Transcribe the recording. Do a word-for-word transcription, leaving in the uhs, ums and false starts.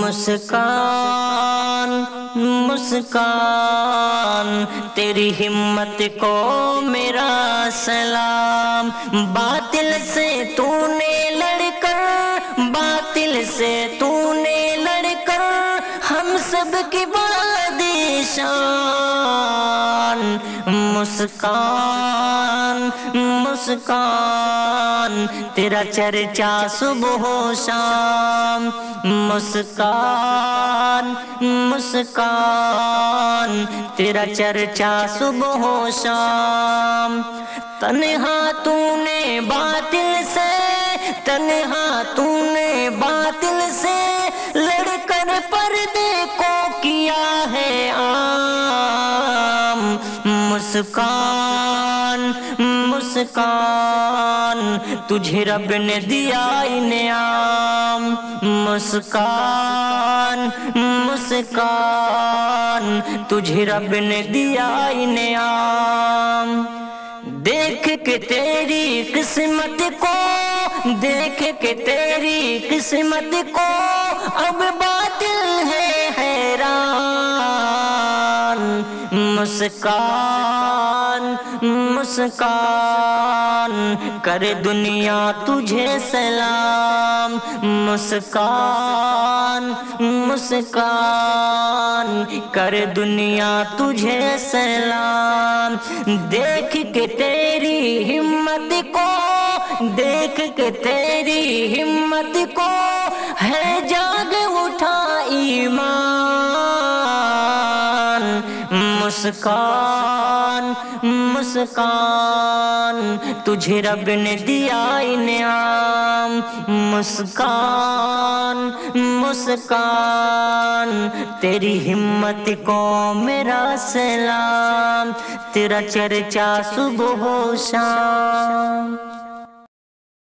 مسکان مسکان تیری ہمت کو میرا سلام، باطل سے تو نے لڑ کر باطل سے تو نے لڑ کر ہم سب کی بادشان، مسکان مسکان تیرا چرچا صبح و شام، مسکان مسکان تیرا چرچا صبح و شام، تنہا تو نے باطل سے تنہا تو نے باطل سے لڑ کر پردے کو کیا ہے عام، مسکان مسکان تجھے رب نے دیا انعام، مسکان مسکان تجھے رب نے دیا انعام، دیکھ کے تیری قسمت کو دیکھ کے تیری قسمت کو اب باطل ہے حیران، مسکان مسکان کرے دنیا تجھے سلام، مسکان مسکان کرے دنیا تجھے سلام، دیکھ کے تیری ہمت کو دیکھ کے تیری ہمت کو ہے جاگ اٹھا ایمان، مسکان مسکان تجھے رب نے دیا انعام، مسکان مسکان تیری ہمت کو میرا سلام، تیرا چرچا صبح و شام۔